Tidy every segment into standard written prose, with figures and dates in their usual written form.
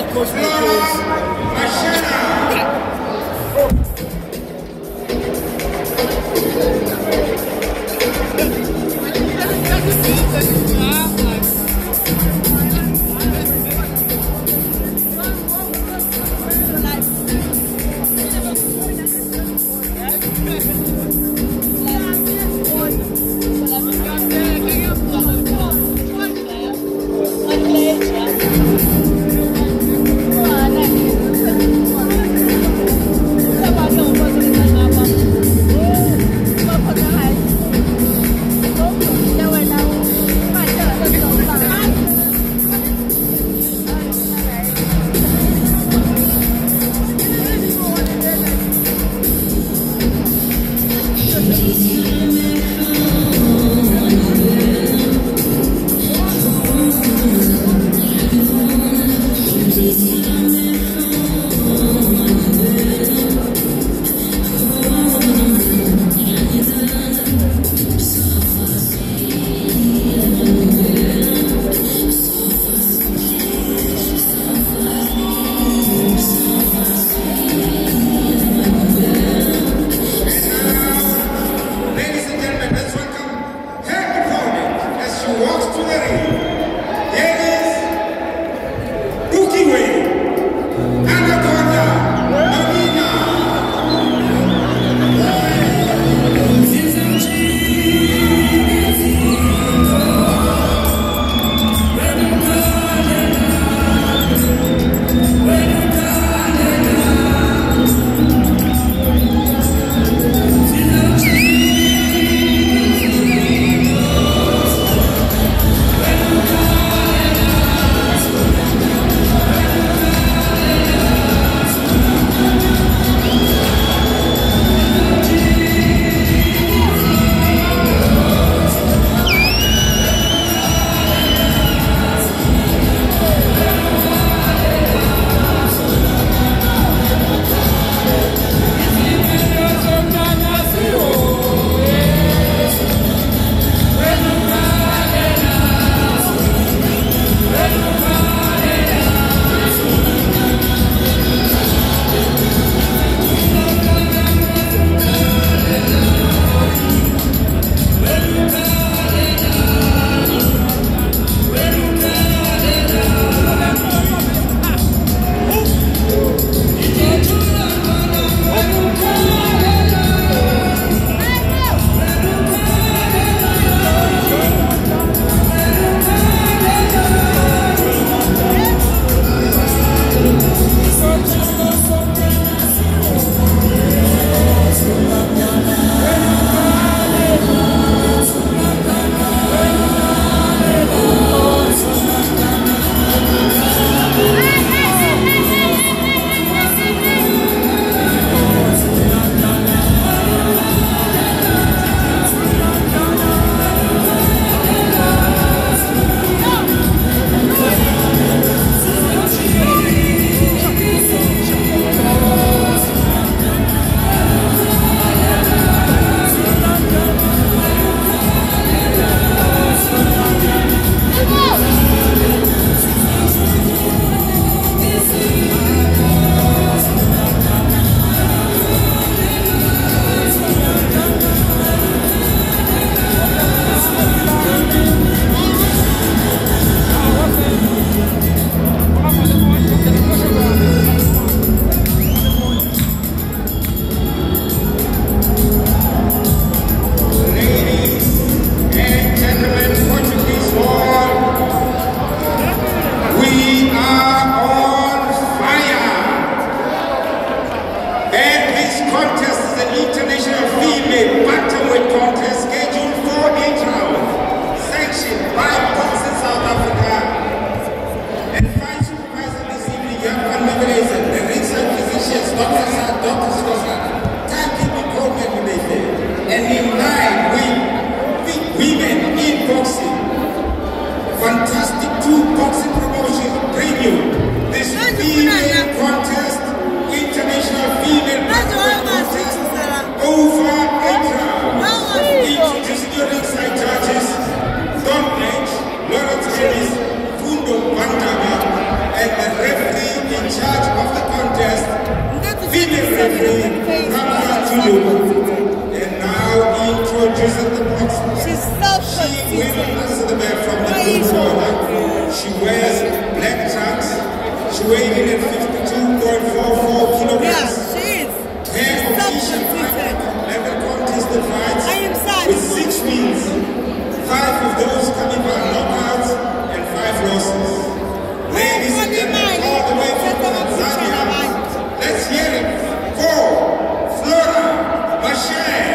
Bantam and the referee She weighed in at 52.44 kilograms. Yeah, she is. 10 competition 11 contested fights with 6 wins. 5 of those coming by knockouts and 5 losses. Ladies and gentlemen, all the way from Tanzania, let's hear it for Flora, Machela.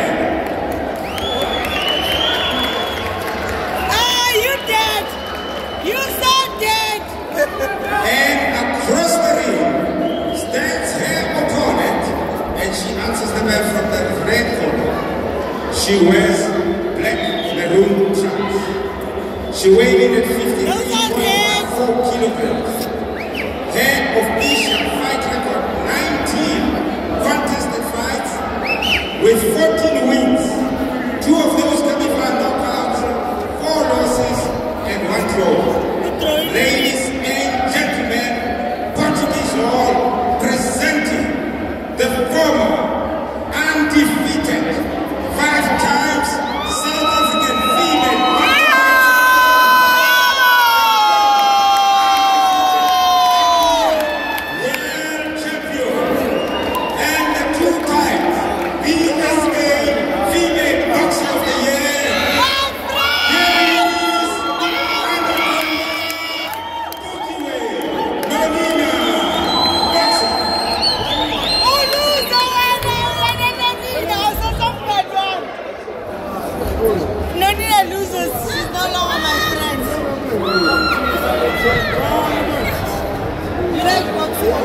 Ah, you dead! You so dead! And across the ring stands her opponent, and she answers the bell from the red corner. She wears black maroon trunks. She weighed in at 53.4 kilograms. Head of Asia fight record 19 contested fights with 14 wins. 2 of those coming by knockouts, 4 losses, and 1 draw. Ladies and gentlemen, Portuguese Hall presenting the former undefeated 5 times South African female world champion and the 2 times BSA female boxer of the year. Bukiwe Nonina, boxer. Nonina loses. She's no longer my friend. You like boxing?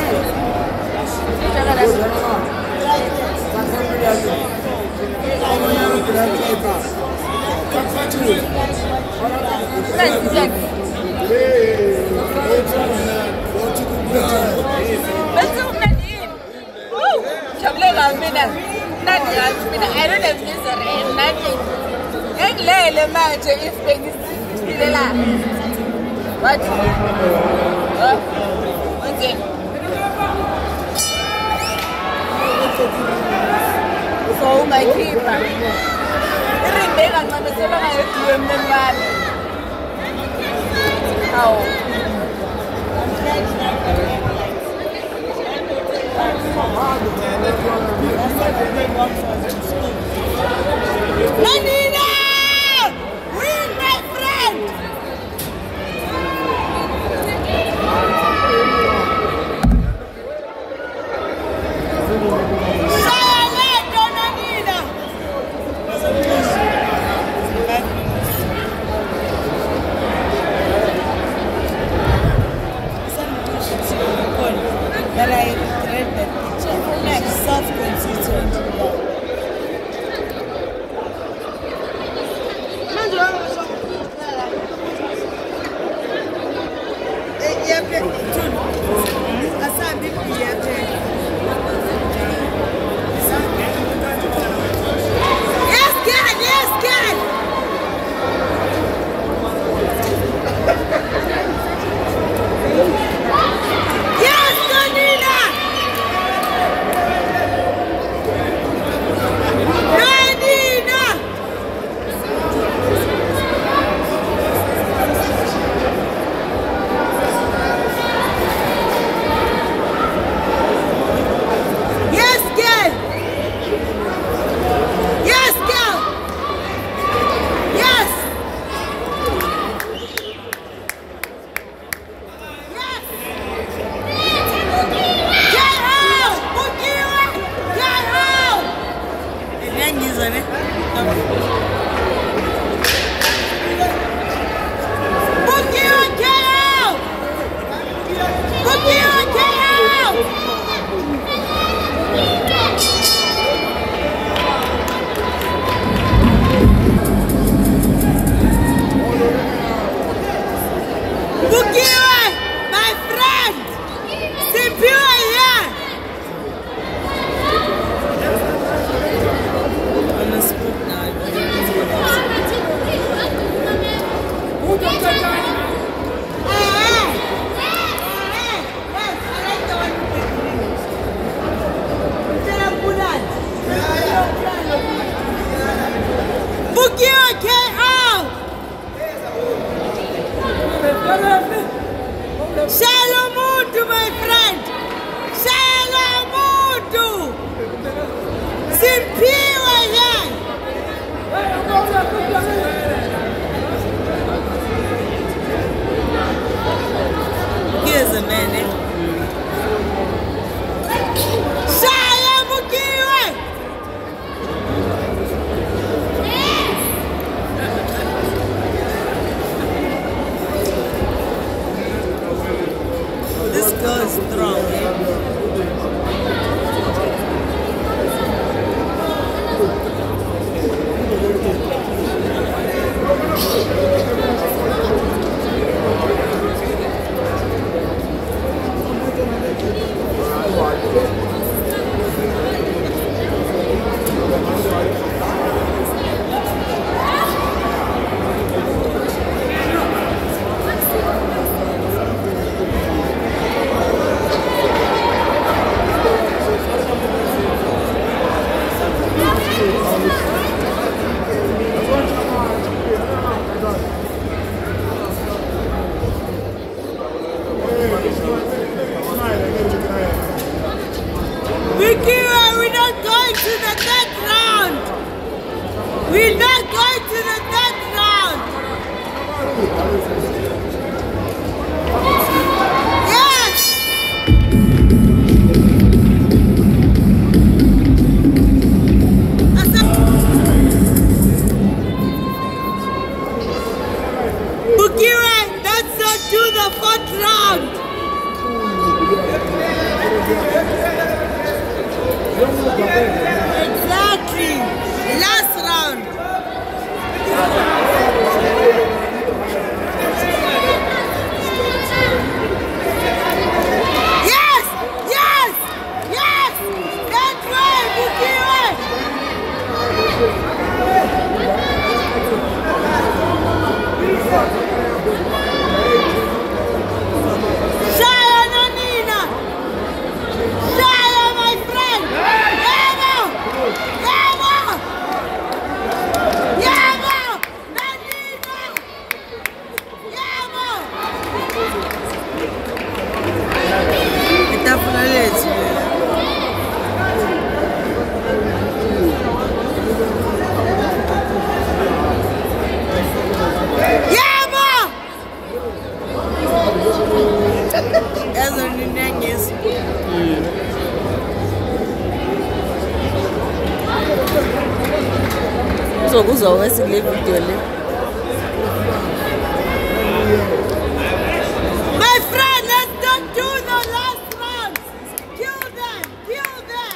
I don't have misery and nothing. What? Okay. So my keeper. Nonina! Win, my friend! Sayaleto, Nonina! girl is strong. Bukiwe, we're not going to the third round. We're not going to the third round. Yes! Bukiwe, let's not do the fourth round. Exactly. Last round. Yes! Yes! Yes! That way, Bukiwe! Shaya Nonina! Shaya, my friend! Yamo! Yamo! Yamo! Nonina! Yamo! Itafuna lethu. Yamo! Yazo nina ngesi. So kuzowesa kule video le. My friend, let's not do the last round. Kill them, kill them.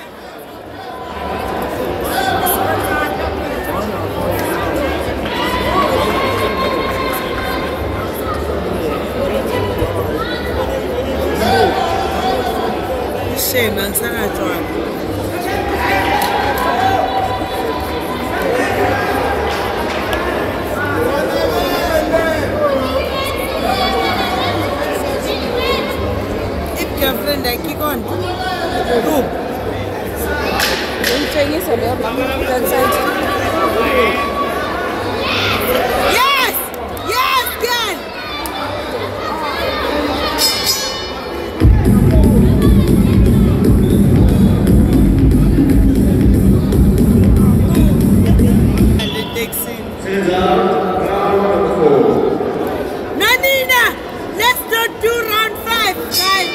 Shame, I'm sorry. Girlfriend, I kick on. Who? Yes! Yes, girl! Nonina, let's not do round 5, guys.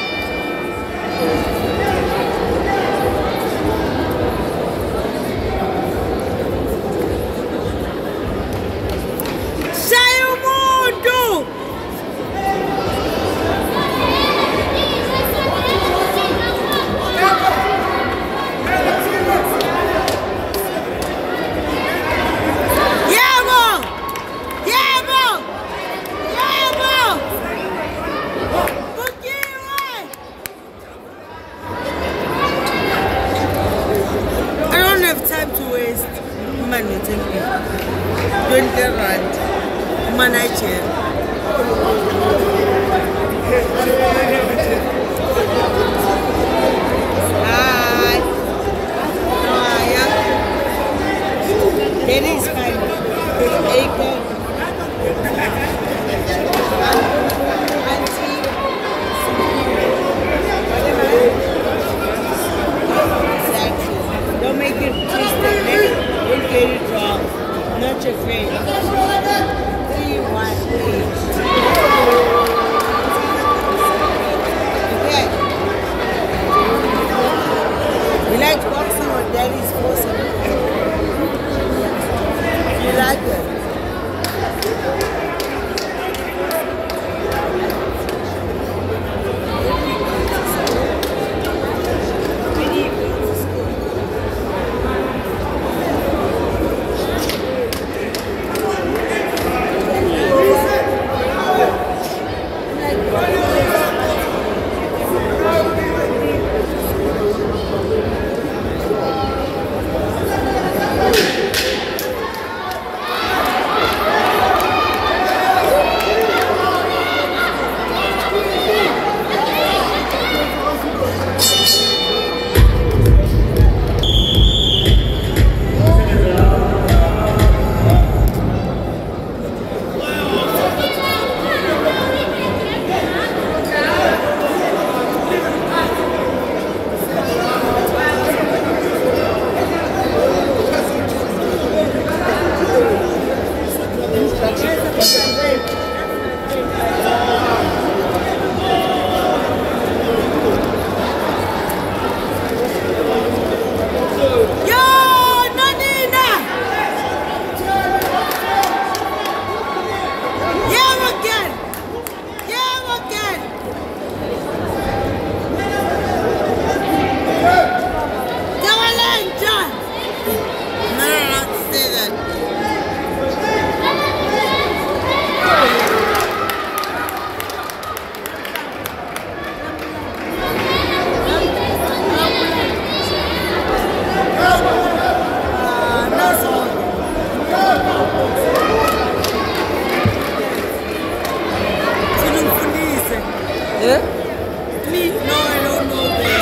Please, no, I don't know this.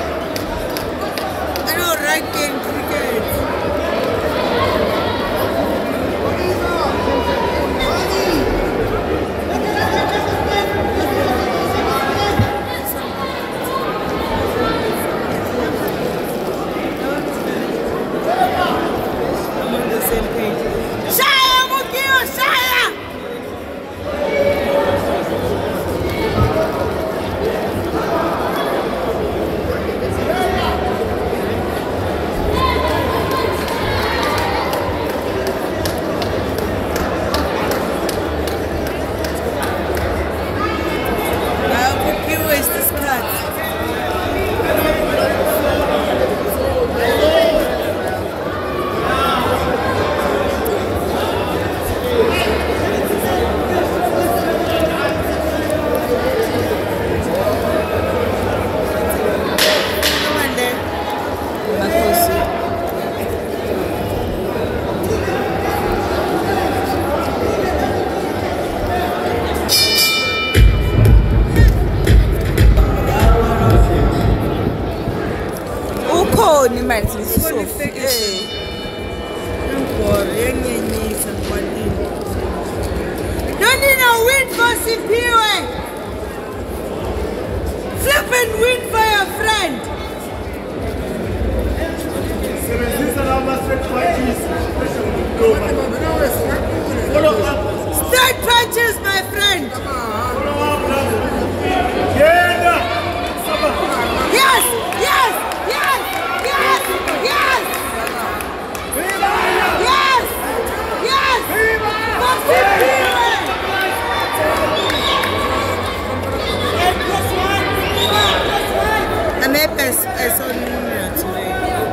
I know rugby and cricket. I'm on the same page. Shaya, Bukiwe, Shaya! Bukiwe is this cut. Come on there. Makosi. Ukhona imali Nonina win for Sipiwe. Flip and win for your friend. Straight punches, my friend. Yes, yes, yes, yes, yes. Yes, yes. For Sipiwe. I'm a person today.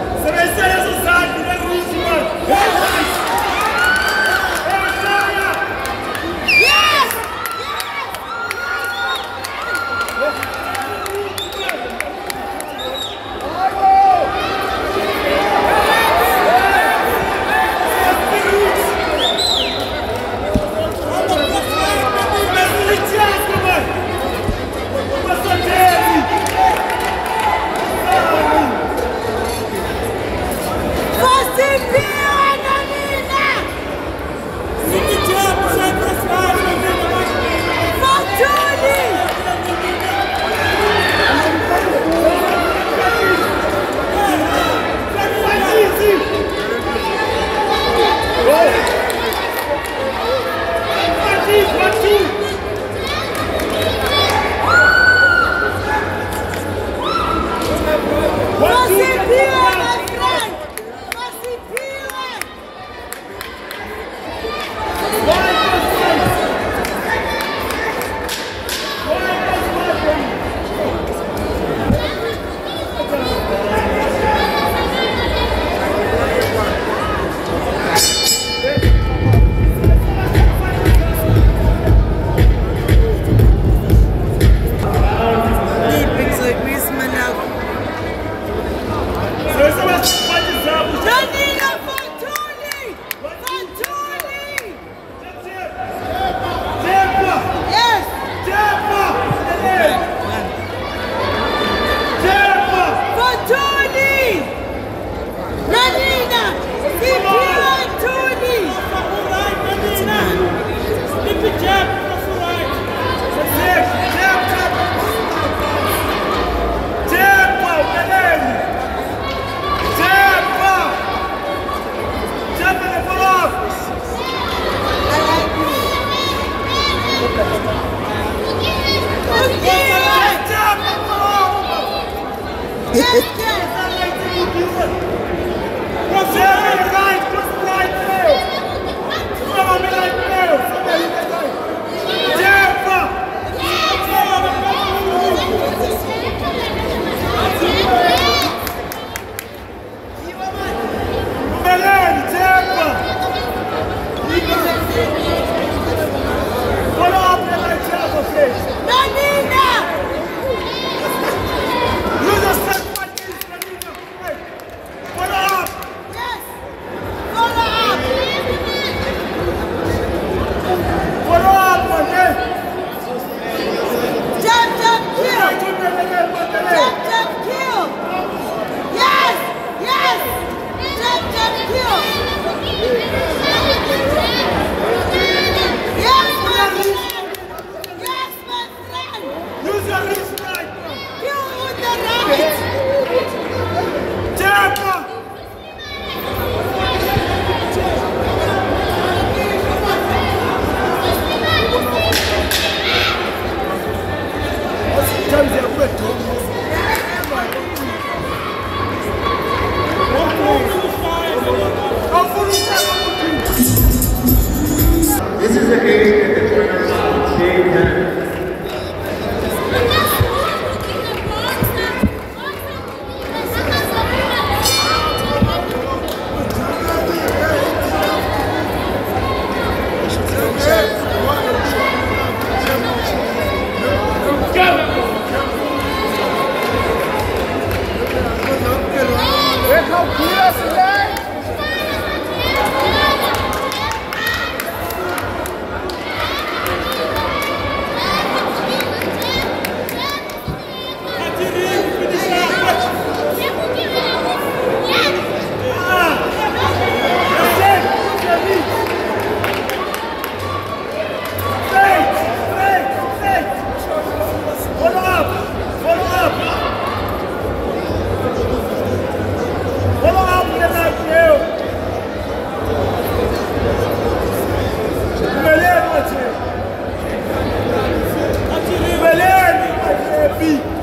Yes! Nonina! This is the game at the tournament of Cecane. Wellie!